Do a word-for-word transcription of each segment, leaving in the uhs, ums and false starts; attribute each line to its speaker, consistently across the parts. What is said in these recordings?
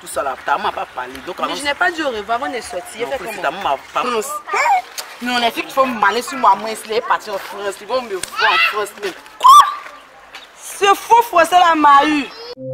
Speaker 1: tout ça là. Ta maman n'a pas parlé. Donc,
Speaker 2: mais je n'ai pas dit au revoir, on est sorti.
Speaker 1: Non, fait ta maman pas parlé. Non, les filles qui font m'aller sur moi, moi, ils sont partis en France. Ils vont me voir en France. Quoi? Ce faux français là m'a eu.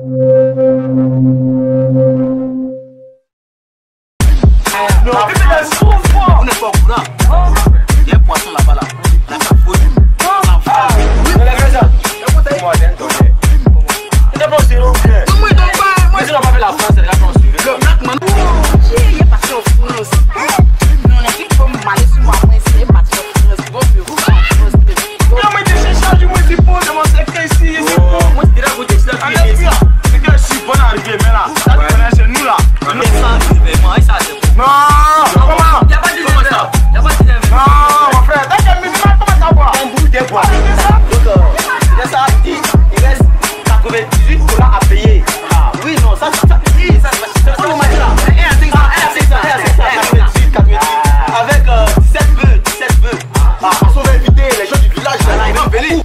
Speaker 1: Non, on n'est pas au courant. Il y a un poisson là-bas là. La capote. Oui, mais la grâce. Moi, j'ai un tonnet. C'est pas sérieux. Moi, je ne pas. Moi, je n'ai pas fait la France, c'est la France. Le black man. Il est parti en France. Non, les filles qui font m'aller sur moi, moi, ils sont partis en France. Ils vont me voir en France. Non, mais tu sais, charge, moi, c'est bon, je m'en sais que ici. Moi, c'est là où tu es là. C'est que je suis bon arrivé, mais là, ça te connaît chez nous là. Non, ça, c'est bon. Non, comment? Y'a pas de comment ça? Y'a pas de non, mon frère, t'as qu'un minimum, comment ça boit? Un bout de bois. Donc, il reste à dix, il reste quatre-vingt-dix-huit dollars à payer. Ah, oui, non, ça, ça, ça, ça, c'est ça, on m'a dit là. un à cinq cents, un à cinq cents, un à cinq cents, quatre-vingt-dix-huit, quatre-vingt-dix-huit. Avec dix-sept bœufs, dix-sept bœufs. Ah, on s'en va inviter les gens du village, là, ils vont venir.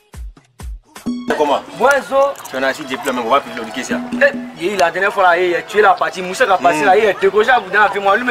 Speaker 1: Comment? Moi, tu en as assis depuis la même, on va plus le ça. Eh, la dernière fois, là, il a tué la partie, Moussa a passé là, il a décoché à Bouddha avec moi. Lui,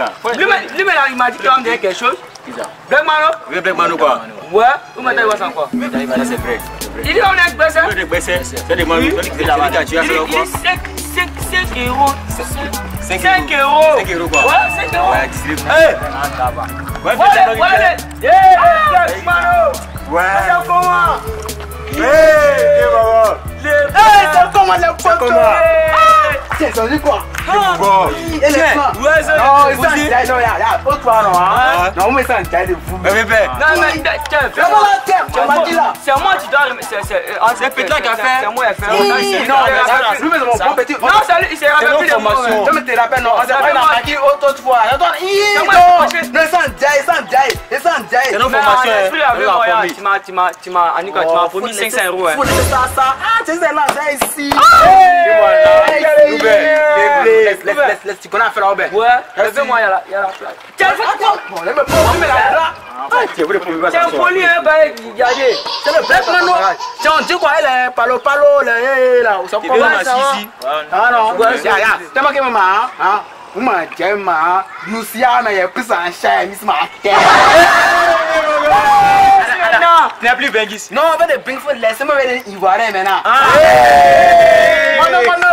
Speaker 1: il m'a dit qu'il y a quelque chose. Black Mano? Oui, Black Mano quoi? Ouais, où m'a dit qu'il y a quoi? C'est vrai. Il dit qu'on est expressé? Oui, expressé. C'est des moyens qui sont là-bas. Tu as fait quoi? cinq euros. cinq euros. cinq euros quoi? Ouais, cinq euros. Ouais, dix-huit. Hey! Ouais, ouais, Black Mano! Ouais. C'est comment? Hey, maman! Hey, c'est comment les potos? C'est ça dit quoi? Bon. Et les femmes? Ouais, ça. Non, ils sont en taille, non, y'a pas toi, non, hein? Non, mais ils sont en taille de vous. Mais bébé. Non, mais tiens, fais moi la tête, tu m'as dit là. C'est moi qui dois. C'est Pétain qui a fait. C'est moi qui a fait. Non, mais lui, mais c'est mon bon petit. Non, c'est lui, il s'est rappelé plus de moi. Je me te rappelle, non, on s'est pas attaqué autre fois. Attends, non, non, ils sont en taille, ils sont en taille, ils sont en taille. C'est nos formations. Tu m'as, tu m'as, tu m'as, Annika, tu m'as promis cinq cents euros. Faut laisser ça, ça. Ah, tu sais, là, c'est ici. Laisse, laisse, laisse, laisse, tu connais à faire la Robert? Ouais, levez-moi, il y a la place. Tiens, attends! Bon, laisse-moi pas, mais là, tiens, poli, hein, bah, regardez. C'est le Black Mano. Tiens, on dit quoi, elle est palo, palo, là, là, où ça commence, ça va? Ah non, ouais, c'est rien. T'as marqué maman, hein? Vous m'avez dit, maman, nous, si on a plus en chair, mais c'est ma tête. Non, tu n'as plus Bengis. Non, on va de Bengis, laissez-moi aller Ivoirien maintenant. Mano, mano.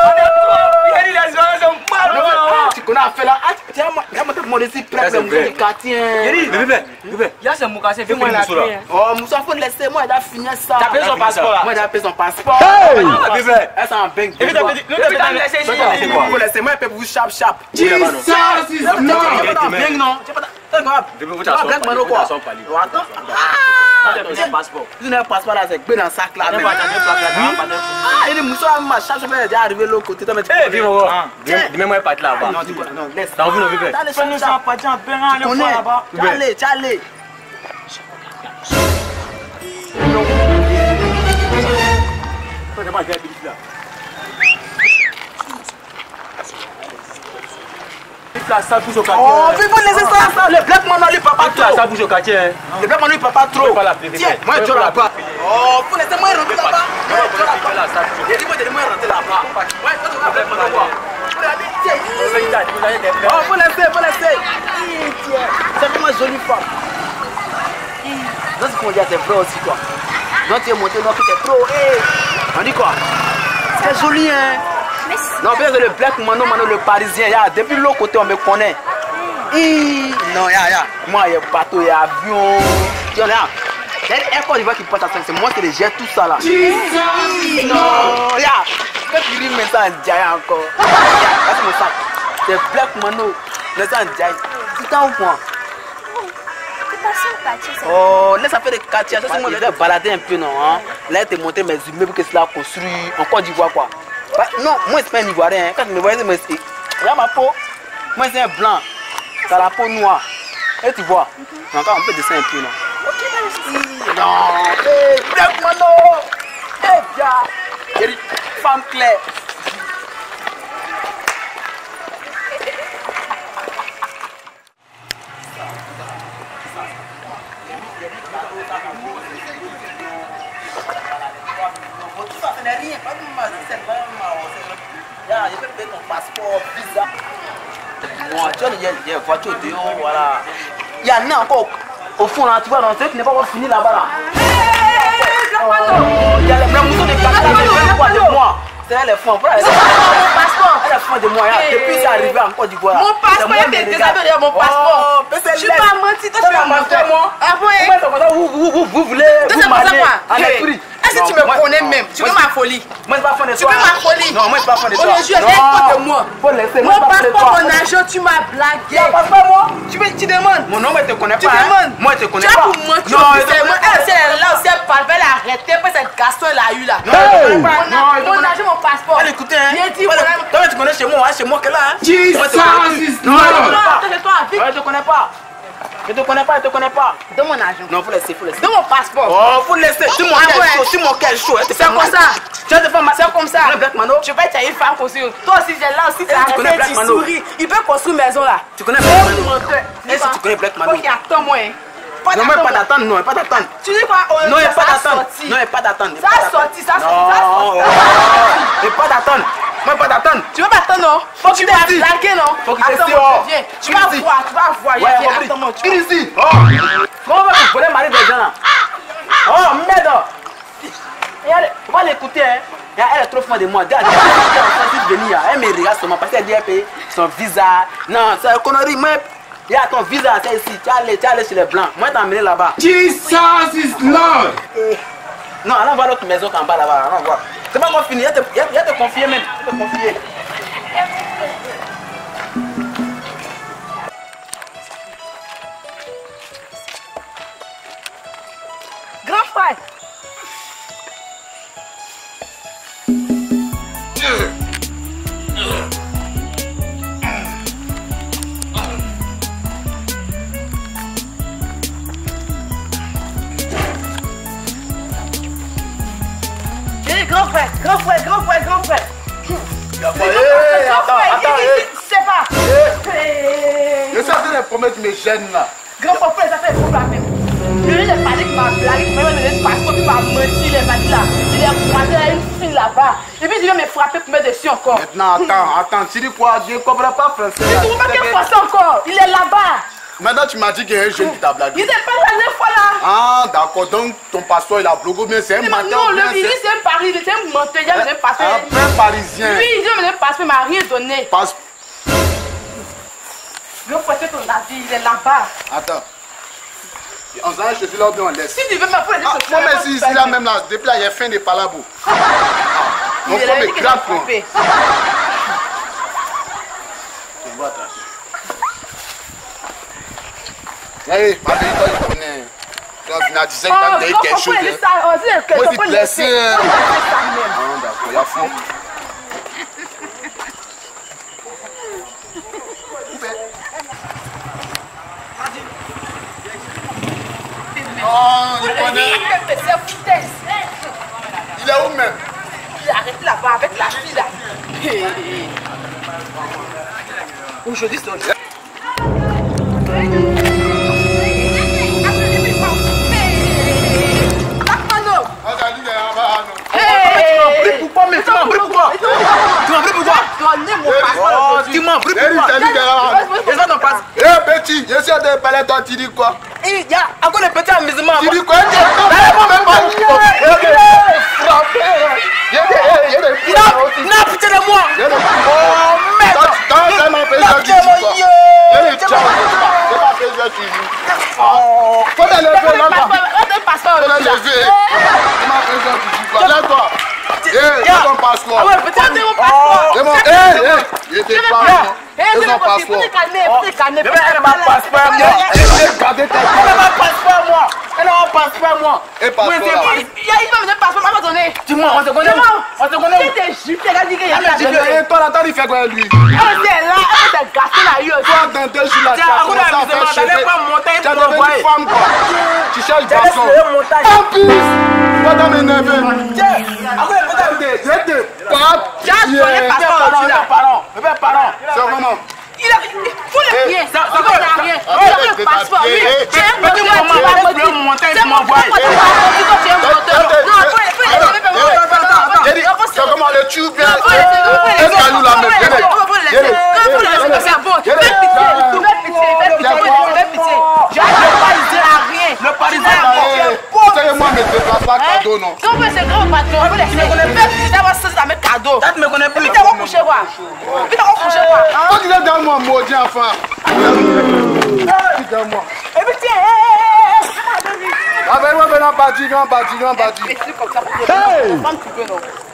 Speaker 1: Tu connais à faire là? Tiens, regarde mon ici, près de mon quartier. Bébé, bébé, il y a ce moukassé, fais-moi la clé. Oh, Moussa, faut laisser, moi, il a fini ça. Tu as payé son passeport là? Moi, j'ai payé son passeport. Bébé, elle s'en beng. Et puis, tu as laissé ici. Faut laisser, moi, je peux vous chap chap. Non, non, non, beng non. Black Mano quoi? Attends. Tu n'as pas passeport là, c'est que dans le sac là. Ah, il est Moussa, ma chape, je vais arriver de l'autre côté. Eh, viens voir. Dis-moi, pas de là-bas. Non, dis-moi, non, laisse. T'as envie de vivre? Fais-nous ça, pas de bien, allez voir là-bas. Allez, allez. Ça bouge au quartier. Oh, mais vous laissez ça, ça. Le Black Mano, lui, papa trop. Ça bouge au quartier. Le Black Mano, lui, papa trop. Tiens, moi, je là-bas. Oh, vous laissez moi rentrer là-bas. Dis-moi, dis-moi rentrer là-bas. Ouais, toi, tu vas Black Mano quoi? Oh, faut laisser, faut laisser. C'est vraiment une jolie femme. Non, c'est qu'on dit, c'est vrai aussi, quoi. Non, tu es monté, non, tu es pro. On dit quoi? C'est joli, hein? Non, bien que le Black Mano, Mano, le Parisien, y a, depuis l'autre côté, on me connaît. Hi, non, y a, y a. Moi, il y a bateau, il y a avion. Tu vois, c'est un Côte d'Ivoire qui passe à cinq, c'est moi qui les jette tout ça là. Non, y a. Quand tu dis, mais ça en diaille encore. C'est mon sac. C'est Black Mano, mais ça en diaille. Tu t'en où quoi? Oh, laisse ça faire des quartiers. Ça, c'est moi, je vais balader un peu, non? Hein? Là, tu es monté mes immeubles que cela construit en Côte d'Ivoire, quoi. Bah, non, moi, c'est pas un Ivoirien. Hein. Quand tu me vois, c'est regarde ma peau. Moi, c'est un blanc. Ça a la peau noire. Et tu vois, mm-hmm. Encore un peu de ça un peu, non? Ok, non, hé, hey, Black Mano. Hé, hey, bien. J'ai dit, femme claire. Tout ça, ce n'est rien. Pas de mal. C'est vraiment marrant. Je peux payer ton passeport, visa. Bon, tu vois, il y a des voitures dehors, voilà. Il y en a encore au fond là, tu vois, dans ce qui n'est pas encore fini là-bas là. Il y a les moutons de Canada qui viennent quoi de moi. C'est les fonds, voilà. Mon passeport. Elle est fin de moi, depuis c'est arrivé en Côte d'Ivoire.
Speaker 2: Mon passeport, il est déshabillé de mon passeport. Je ne pas menti, toi tu m'as menti moi. Ah
Speaker 1: bon? Vous voulez vous marier en esprit.
Speaker 2: Est-ce que tu me connais même? Tu veux ma folie?
Speaker 1: Moi je ne suis pas fan de toi.
Speaker 2: Tu veux ma folie?
Speaker 1: Non, moi je ne suis pas fan de toi.
Speaker 2: Je viens pas de moi. Mon passeport, mon argent, tu m'as blagué.
Speaker 1: Tu passes pas moi?
Speaker 2: Tu demandes.
Speaker 1: Mon nom, elle te connaît pas.
Speaker 2: Tu demandes.
Speaker 1: Moi je te connais
Speaker 2: pas. Tu as
Speaker 1: pas.
Speaker 2: pour mentir. Non, elle c'est là aussi, elle parle, elle a arrêté, après cette Gaston elle a eu là.
Speaker 1: Non,
Speaker 2: mon argent, mon passeport.
Speaker 1: Elle écoutez, hein.
Speaker 2: Viens dire,
Speaker 1: toi tu connais chez moi, c'est moi qui est là.
Speaker 3: Jesus is
Speaker 1: Non,
Speaker 3: Lord.
Speaker 1: je te connais pas. Je te connais pas, je te connais pas.
Speaker 2: Donne mon argent.
Speaker 1: Non, faut laisser, faut laisser.
Speaker 2: Donne mon passeport.
Speaker 1: Oh, faut laisser. Si mon cœur est chaud, si mon cœur est chaud,
Speaker 2: c'est comme ça.
Speaker 1: Tu vas te faire
Speaker 2: c'est comme ça.
Speaker 1: Black Mano.
Speaker 2: Je vais être une femme construire. Toi aussi, j'ai là aussi, tu as arrêté de sourire. Il peut construire une maison là.
Speaker 1: Tu connais Black Mano? Est-ce que tu connais Black Mano?
Speaker 2: Ok, attends-moi.
Speaker 1: Non, mais pas d'attendre, non, pas d'attendre.
Speaker 2: Tu dis quoi?
Speaker 1: Non, il n'y a pas d'attendre. Non, il n'y a pas d'attendre.
Speaker 2: Ça a sorti, ça a sorti.
Speaker 1: Non, il n'y a pas d'attendre. Moi, pas d'attendre.
Speaker 2: Tu veux m'attendre, non? Faut que tu vas blaguer, non?
Speaker 1: Faut que tu
Speaker 2: attends,
Speaker 1: te
Speaker 2: viens. Tu vas voir, tu vas voir. Viens, attends-moi.
Speaker 1: Viens ici. Oh, comment va vous voler marier des gens là? Oh, merde. On va l'écouter, hein. Elle est trop fan de moi. Elle me regarde seulement parce qu'elle dit qu'elle paye son visa. Non, c'est une connerie. Moi, il y a ton visa, c'est ici. Tu es allé, tu es allé chez les blancs. Moi, je t'ai emmené là-bas.
Speaker 3: Jesus is Lord.
Speaker 1: Non, allons voir l'autre maison en bas là-bas. Allons voir. C'est pas encore fini. Il y a te confier même. Il te confier.
Speaker 2: Grand frère. Grand frère, grand frère, grand frère, grand frère.
Speaker 1: Attends, attends,
Speaker 2: c'est pas.
Speaker 3: Je suis en train de promettre mes gênes là.
Speaker 2: Grand frère, ça fait un problème. Je lui ai parlé qu'il m'a blagué, qu'il m'a donné le passeport, qu'il m'a menti, il est parti là. Il est croisé à une fille là-bas. Et puis il vient me frapper pour me dessus encore.
Speaker 3: Maintenant, attends, attends, tu dis quoi? Je ne comprends pas français.
Speaker 2: Tu ne comprends pas qu'il français encore. Il est là-bas.
Speaker 3: Maintenant, tu m'as dit qu'il y a un jeune qui t'a blagué.
Speaker 2: Il n'était pas la dernière fois là.
Speaker 3: Ah, d'accord, donc ton passeport il a bloqué, mais c'est un menteur.
Speaker 2: Non, le il dit c'est un pari, c'est un menteur, il a donné un passeport.
Speaker 3: Un vrai parisien.
Speaker 2: Lui, il dit qu'il m'a passeport, il m'a rien donné.
Speaker 3: Passe...
Speaker 2: Le frère, ton avis, il est là-bas.
Speaker 3: Attends. On s'en je suis là où on laisse.
Speaker 2: Si tu veux me faire des choses,
Speaker 3: moi, mais si ici là même là, depuis là, il y a fin de palabres. On prend mes grave points. Hey, ma vie, toi, je connais. Quand tu as dit que tu as dit quelque chose. Moi, je suis blessé. Ah, d'accord, il y a fou. Oh, il connaît. Il est où même?
Speaker 2: Il est arrêté là-bas avec la fille là. Aujourd'hui, c'est aujourd'hui.
Speaker 1: Pourquoi mais tu m'as pris pourquoi? Tu m'as pris pourquoi? Tu m'as pris pourquoi? Et ça ton passe.
Speaker 3: Eh petit, je suis en train de parler toi, tu dis quoi?
Speaker 1: Il y a encore des petits amusements.
Speaker 3: Tu dis quoi? Tu même pas.
Speaker 1: Non, putain de moi. Oh merde.
Speaker 3: Quand ça m'a fait ça, tu dis quoi? Il y a des tchao, c'est pas fait ça, tu dis. Oh, faut te lever là-bas. Faut te lever. Tu m'as fait ça, tu dis quoi? Là-toi. Eh, c'est ton passeport.
Speaker 2: Ah ouais, peut-être mon passeport.
Speaker 3: C'est mon, eh, eh, il était pas là. C'est ton passeport.
Speaker 1: Elle m'a passeport moi. Elle m'a passeport moi. Elle m'a passeport moi.
Speaker 3: Et passeport là.
Speaker 2: Il y a une de passeport, m'a donné.
Speaker 1: Dis-moi, on se connaît. On se connaît.
Speaker 2: Il était juif, il a dit qu'il y a la
Speaker 3: Et toi, là, il fait quoi lui?
Speaker 2: Elle était là, elle était gâtée là, il
Speaker 3: toi, dans deux jours là, tu as commencé à faire cheveux. Tu as devenu femme quoi. Tu cherches garçon. En plus, toi dans mes neveux.
Speaker 1: Tiens, après peut-être
Speaker 3: je te pape.
Speaker 2: J'ai donné passeport là.
Speaker 1: Parents, mes parents.
Speaker 3: C'est comment?
Speaker 2: Il a faut le rien, ça va rien.
Speaker 3: Il a le passeport.
Speaker 2: Oui, j'ai un petit
Speaker 1: Tu peux monter, tu m'envoies.
Speaker 3: C'est comment le tube? Est-ce qu'à nous la même?
Speaker 2: c'est bon. Fais pitié, fais pitié, fais pitié, fais pitié. Je ne parisé à rien.
Speaker 3: Le parisien à rien. C'est moi, mais tu ne pas cadeau, non.
Speaker 2: Quand vous êtes grand patron, vous laissez. Fais pitié d'avoir ça dans mes cadeaux.
Speaker 1: Tu me connais plus.
Speaker 2: Vite, on va coucher, quoi. Vite, on va coucher, quoi.
Speaker 3: Quand tu es dans moi, maudit enfant. Vite, dans moi.
Speaker 2: Et puis, tiens,
Speaker 3: avec moi, maintenant, bâti, grand bâti, grand bâti.
Speaker 2: comme ça, pour que tu peux, non.